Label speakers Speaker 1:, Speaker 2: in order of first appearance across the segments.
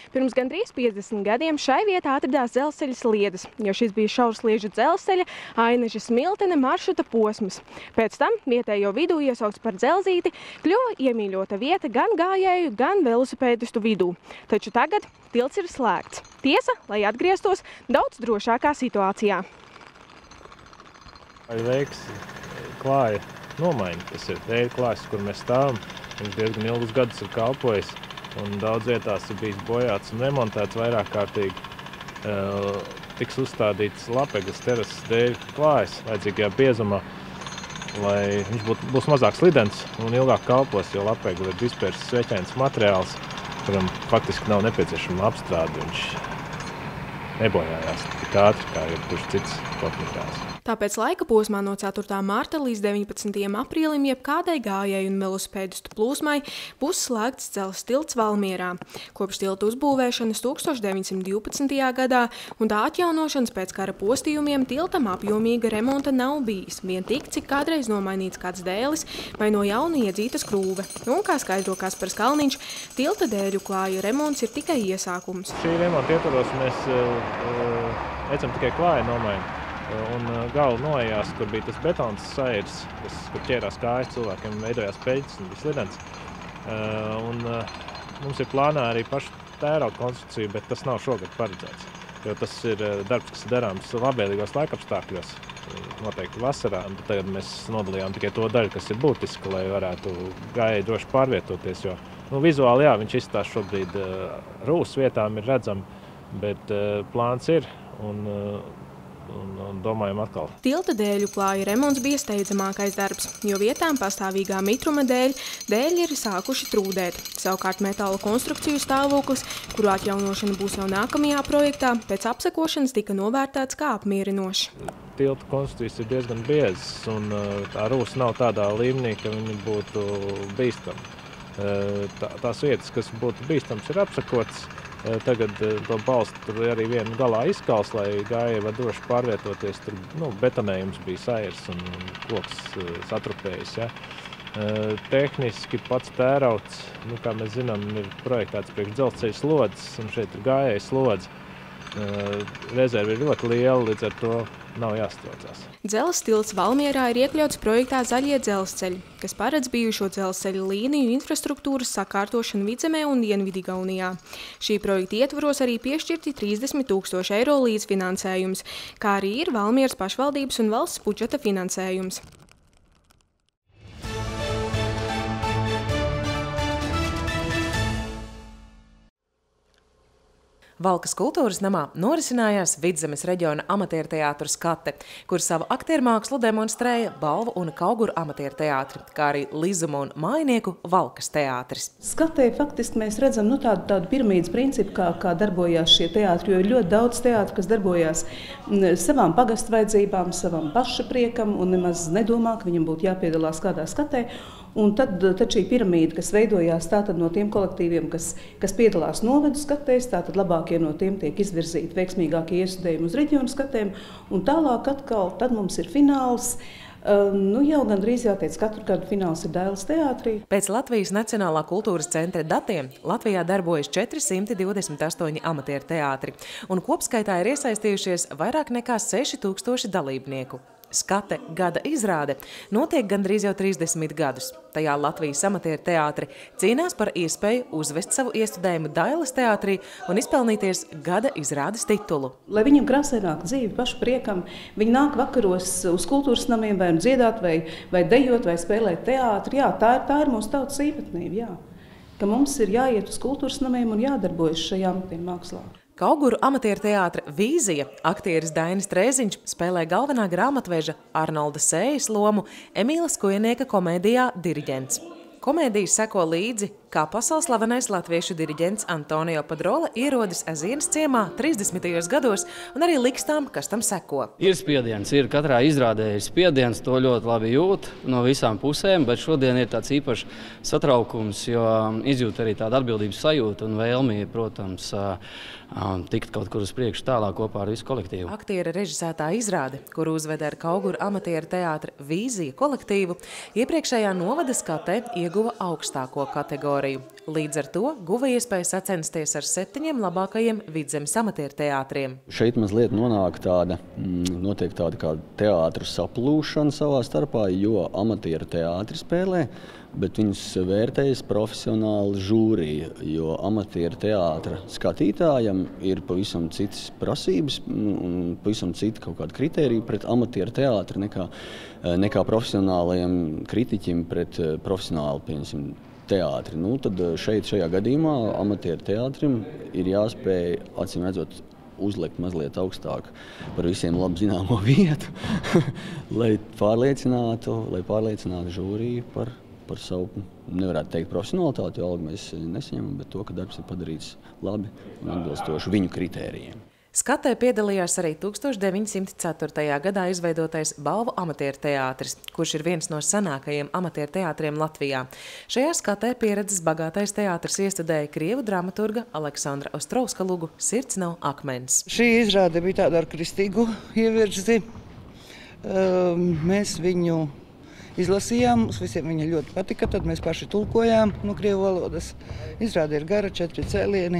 Speaker 1: Pirms gandrīz 50 gadiem šai vietā atradās dzelzceļa sliedes, jo šis bija šaursliežu dzelzceļa Aineža Smiltene maršruta posms. Pēc tam vietējo vidū iesaukts par Dzelzīti kļuva iemīļota vieta gan gājēju, gan velosipēdistu vidū. Taču tagad tilts ir slēgts. Tiesa, lai atgrieztos daudz drošākā situācijā.
Speaker 2: Veiks klāja nomaiņa, tas ir veida klājs, kur mēs stāvam. Viņš diezgan ilgus gadus ir kalpojis un daudz vietās ir bijis bojāts un remontēts vairāk kārtīgi. Tiks uzstādīts lapegles terases dēļ klājas vajadzīgajā biezumā, lai viņš būs mazāk slidens un ilgāk kalpos, jo lapegle ir dispersis sveķains materiāls, kuram faktiski nav nepieciešama apstrāde. Viņš nebojājās tik ātri, kā jebkurš cits kopmateriāls.
Speaker 1: Tāpēc laika posmā no 4. marta līdz 19. aprīlim jebkādai gājēju un velosipēdistu plūsmai būs slēgts dzelzs tilts Valmierā. Kopš tilta uzbūvēšanas 1912. gadā un tā atjaunošanas pēc kara postījumiem tiltam apjomīga remonta nav bijis, vien tik, cik kādreiz nomainīts kāds dēlis vai no jauna iedzīta skrūve. Un, kā skaidro Kaspars Kalniņš, tilta dēļu klāja remonts ir tikai iesākums.
Speaker 2: Šī remonta ietvaros mēs veicam tikai klāja nomaiņu. Un gala noejās, kur bija tas betons sairs, kur ķērās kājas cilvēkiem, veidojās peļķis un bija slidens. Mums ir plānā arī pašu tērauda konstrukcija, bet tas nav šogad paredzēts. Jo tas ir darbs, kas darāms labvēlīgos laikapstākļos, noteikti vasarā. Tagad mēs nodalījām tikai to daļu, kas ir būtiska, lai varētu gājēji droši pārvietoties. Jo, vizuāli jā, viņš izstās šobrīd rūs vietām ir redzami, bet plāns ir un domājam atkal.
Speaker 1: Tilta dēļu klāja remonts bija steidzamākais darbs, jo vietām pastāvīgā mitruma dēļ ir sākuši trūdēt. Savukārt metāla konstrukciju stāvoklis, kuru atjaunošana būs jau nākamajā projektā, pēc apsekošanas tika novērtēts kā apmierinošs.
Speaker 2: Tilta konstrukcijas ir diezgan biezas un tā rūsa nav tādā līmenī, ka viņi būtu bīstami. Tās vietas, kas būtu bīstams, ir apsakotas. Tagad to balstu tur arī vienu galā izkals, lai gājēji var droši pārvietoties. Tur betonējums bija sairs un koks satrupējis. Ja. Tehniski pats tērauds, kā mēs zinām, ir projektēts priekš dzelzceļa slodzes, un šeit ir gājēju slodze. Rezerve ir ļoti liela, līdz ar to nav jāstraucās.
Speaker 1: Dzelzs tilts Valmierā ir iekļauts projektā Zaļie dzelzceļi, kas paredz bijušo dzelzceļa līniju infrastruktūras sakārtošanu Vidzemē un Dienvidigaunijā. Šī projekta ietvaros arī piešķirti 30 000 eiro līdzfinansējums, kā arī ir Valmieras pašvaldības un valsts budžeta finansējums.
Speaker 3: Valkas kultūras namā norisinājās Vidzemes reģiona amatierteātru Skate, kur savu aktiermākslu demonstrēja Balvu un Kauguru amatierteātri, kā arī Lizumu un Mājnieku Valkas teātris.
Speaker 4: Skatē faktiski mēs redzam tādu piramīdas principu, kā darbojās šie teātri, jo ir ļoti daudz teātru, kas darbojās savām pagastu vajadzībām, savam paša priekam un nemaz nedomā, ka viņam būtu jāpiedalās kādā skatē. Un tad šī piramīda, kas veidojās tātad no tiem kolektīviem, kas piedalās novedu skatēs, tātad labākie no tiem tiek izvirzīti veiksmīgākie iestudējumi uz reģionu skatēm, un tālāk atkal tad mums ir fināls. Jau gandrīz jāteic, katru gadu fināls ir Dailes teātrī.
Speaker 3: Pēc Latvijas Nacionālā kultūras centra datiem Latvijā darbojas 428 amatieru teātri, un kopskaitā ir iesaistījušies vairāk nekā 6000 dalībnieku. Skate gada izrāde notiek gandrīz jau 30 gadus. Tajā Latvijas amatieru teātri cīnās par iespēju uzvest savu iestudējumu Dailes teātrī un izpelnīties gada izrādes titulu.
Speaker 4: Lai viņam krāsaināk dzīvi pašu priekam, viņi nāk vakaros uz kultūras namiem vai dziedāt, vai dejot, vai spēlēt teātri. Jā, tā ir mūsu tautas īpatnība, jā. Ka mums ir jāiet uz kultūras namiem un jādarbojas šajā amatieru mākslā.
Speaker 3: Kauguru amatieru teātra Vīzija aktieris Dainis Trēziņš spēlē galvenā grāmatveža Arnolda Sējas lomu Emīla Skujenieka komēdijā Diriģents. Komēdijas seko līdzi, kā pasaules slavenais latviešu diriģents Antonio Padrola ierodas Ezienas ciemā 30. gados un arī likstām, kas tam seko.
Speaker 5: Ir spiediens, katrā izrādē ir spiediens, to ļoti labi jūt no visām pusēm, bet šodien ir tāds īpašs satraukums, jo izjūt arī tādu atbildības sajūtu un vēlmi, protams, tikt kaut kur uz priekšu tālāk kopā ar visu kolektīvu.
Speaker 3: Aktiera režisētā izrāde, kuru uzveda ar Kauguru amatieru teātra Vīzija kolektīvu, iepriekšējā novada skatē ieguva augstāko kategoriju. teritoriju. Līdz ar to guva iespēju sacensties ar 7 labākajiem Vidzemes amatieru teātriem.
Speaker 6: Šeit mazliet notiek tāda kā teātru saplūšana savā starpā, jo amatieru teātri spēlē, bet viņus vērtējas profesionāli žūrija, jo amatieru teātra skatītājam ir pavisam citas prasības un pavisam cita kaut kāda kritērija pret amatieru teātru nekā profesionālajiem kritiķim pret profesionāli, pieņemsim, teātri. Tad šajā gadījumā amatieru teātrim ir jāspēj, acīm redzot, uzlikt mazliet augstāk par visiem labi zināmo vietu, lai pārliecinātu žūriju par savu, nevarētu teikt profesionalitāti, jo algu mēs nesaņemam, bet to, ka darbs ir padarīts labi un atbilstoši viņu kritērijiem.
Speaker 3: Skatē piedalījās arī 1904. gadā izveidotais Balvu amatieru teātris, kurš ir viens no senākajiem amatieru teātriem Latvijā. Šajā skatē pieredzes bagātais teātris iestudēja krievu dramaturga Aleksandra Ostrovska lugu Sirds nav akmens.
Speaker 7: Šī izrāde bija tāda ar kristīgu ievirzi. Mēs viņu izlasījām, mums visiem viņa ļoti patika, tad mēs paši tulkojām no krievu valodas. Izrāde ir gara, 4 cēlieni.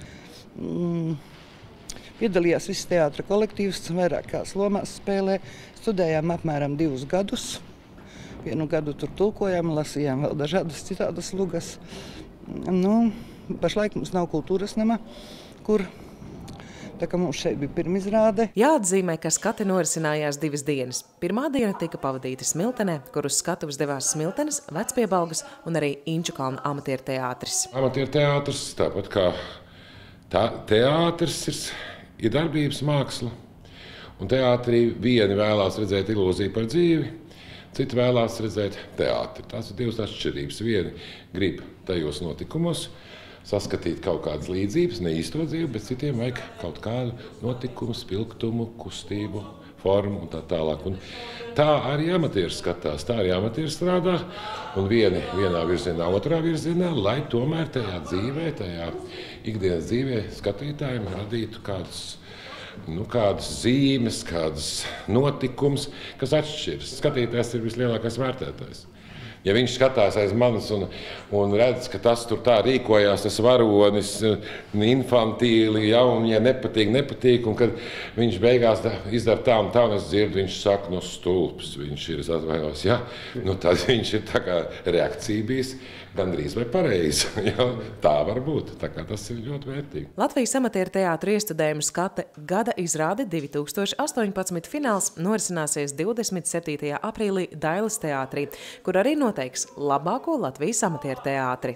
Speaker 7: Piedalījās viss teātra kolektīvs, vairākās lomās spēlē. Studējām apmēram 2 gadus. Vienu gadu tur tulkojām, lasījām vēl dažādas citādas lugas. Pašlaik mums nav kultūras nama, kur tā kā mums šeit bija pirmizrāde.
Speaker 3: Jāatzīmē, ka skati norisinājās 2 dienas. Pirmā diena tika pavadīta Smiltenē, kur uz skatuves devās Smiltenes, Vecpiebalgas un arī Inčukalna amatieru teātris.
Speaker 8: Amatieru teātris, tāpat kā teātris, ir darbības māksla. Un teātrī vieni vēlās redzēt ilūziju par dzīvi, citi vēlās redzēt teātri. Tās ir 2 atšķirības. Vieni grib tajos notikumos saskatīt kaut kādas līdzības, ne īsto dzīvi, bet citiem vajag kaut kādu notikumu, spilgtumu, kustību, formu un tā tālāk. Un tā arī amatieris skatās, tā arī amatieris strādā, un vieni vienā virzienā, otrā virzienā, lai tomēr tajā dzīvē, tajā ikdienas dzīvē skatītājiem radītu kādas zīmes, kādas notikums, kas atšķiras. Skatītājs ir vislielākais vērtētājs. Ja viņš skatās aiz manis un redz, ka tas tur tā rīkojās, tas varonis, infantīli, un ja nepatīk, un kad viņš beigās izdara tā, un es dzirdu, viņš saka, no stulps, viņš ir, es atvainojos, tad viņš ir tā kā reakcija bijis gandrīz vai pareizi. Tā var būt, tā kā tas ir ļoti vērtīgi.
Speaker 3: Latvijas amatieru teātru iestudējumu skate gada izrāde 2018 fināls norisināsies 27. aprīlī Dailes teātrī, kur arī noteiks labāko Latvijas amatieru teātri.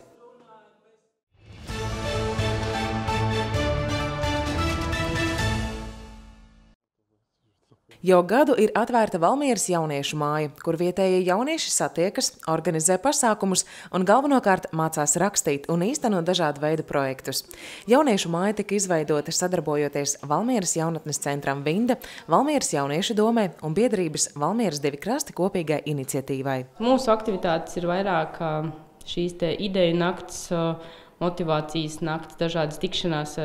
Speaker 3: Jau gadu ir atvērta Valmieras jauniešu māja, kur vietējie jaunieši satiekas, organizē pasākumus un galvenokārt mācās rakstīt un īstenot dažādu veidu projektus. Jauniešu māja tika izveidota sadarbojoties Valmieras jaunatnes centram Vinda, Valmieras jauniešu domē un biedrības Valmieras 2 krasti kopīgai iniciatīvai.
Speaker 9: Mūsu aktivitātes ir vairāk šīs te ideju nakts, motivācijas nakts, dažādas tikšanās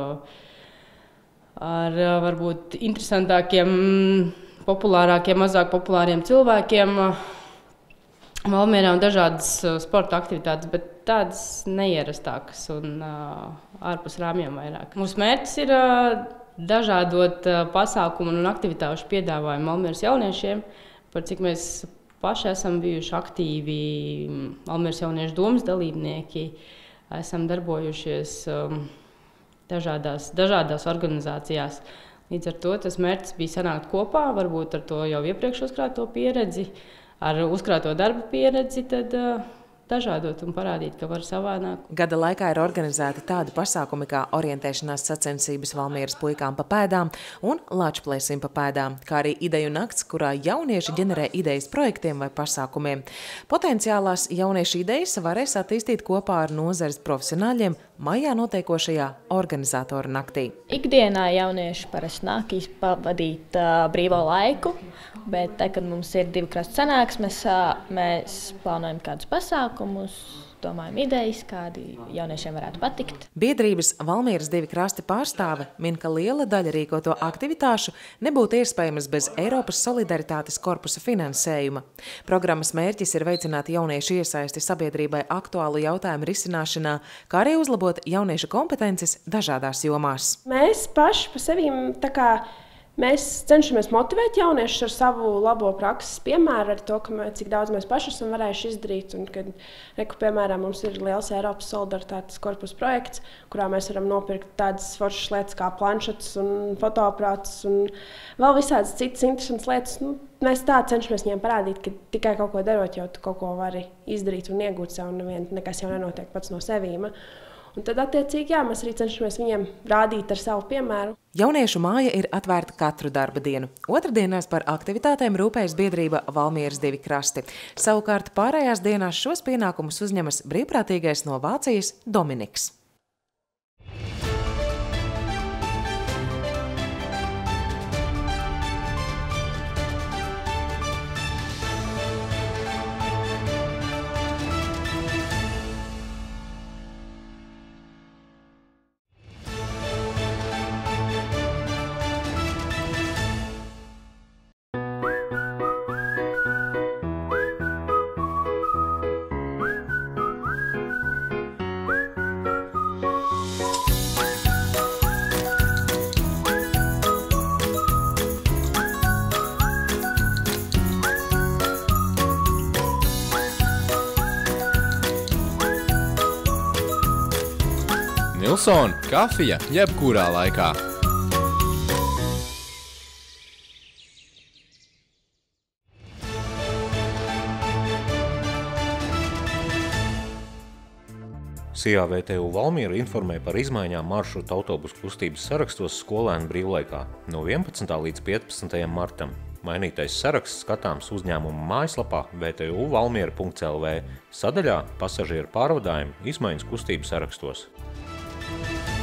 Speaker 9: ar varbūt interesantākiem, populārākiem, mazāk populāriem cilvēkiem Valmierā un dažādas sporta aktivitātes, bet tādas neierastākas un ārpus rāmjiem vairāk. Mūsu mērķis ir dažādot pasākumu un aktivitāšu piedāvājumu Valmieras jauniešiem, par cik mēs paši esam bijuši aktīvi Valmieras jauniešu domas dalībnieki, esam darbojušies dažādās organizācijās. Līdz ar to tas mērķis bija sanākt kopā, varbūt ar to jau iepriekš uzkrāto pieredzi, ar uzkrāto darba pieredzi, tad dažādot un parādīt, ka var savādāk.
Speaker 3: Gada laikā ir organizēti tādi pasākumi kā orientēšanās sacensības Valmieras puikām pa pēdām un lāčplēsim pa pēdām, kā arī ideju nakts, kurā jaunieši ģenerē idejas projektiem vai pasākumiem. Potenciālās jauniešu idejas varēs attīstīt kopā ar nozares profesionāļiem maijā notiekošajā organizatoru naktī.
Speaker 10: Ikdienā jaunieši parasti nāk pavadīt brīvo laiku, bet tad, kad mums ir 2 krastu sanāksmes, mēs plānojam kādus pasākumus, domājam, idejas, kādi jauniešiem varētu patikt.
Speaker 3: Biedrības Valmieras 2 krasti pārstāve min, ka liela daļa rīkoto aktivitāšu nebūtu iespējamas bez Eiropas solidaritātes korpusa finansējuma. Programmas mērķis ir veicināt jauniešu iesaisti sabiedrībai aktuālu jautājumu risināšanā, kā arī uzlabot jauniešu kompetences dažādās jomās.
Speaker 11: Mēs paši pa sevīm mēs cenšamies motivēt jauniešus ar savu labo prakses piemēru, ar to, cik daudz mēs paši esam varējuši izdarīt. Un, kad, piemēram, mums ir liels Eiropas solidaritātes korpusa projekts, kurā mēs varam nopirkt tādas foršas lietas kā planšetes un fotoaprātus un vēl visādas citas interesantas lietas. Mēs tā cenšamies viņiem parādīt, ka tikai kaut ko darot, jau tu kaut ko vari izdarīt un iegūt sev, un nekas jau nenotiek pats no sevīm. Un tad, attiecīgi, mēs arī cenšamies viņiem rādīt ar savu piemēru.
Speaker 3: Jauniešu māja ir atvērta katru darba dienu. Otrdienās par aktivitātēm rūpējas biedrība Valmieras 2 krasti. Savukārt pārējās dienās šos pienākumus uzņemas brīvprātīgais no Vācijas Dominiks.
Speaker 12: Nilsona kafija jebkurā laikā.
Speaker 13: SIA VTU Valmiera informē par izmaiņām maršruta autobusu kustības sarakstos skolēnu brīvlaikā no 11. līdz 15. martam. Mainītais saraksts skatāms uzņēmuma mājaslapā vtuvalmiera.lv sadaļā pasažieru pārvadājumi izmaiņas kustības sarakstos.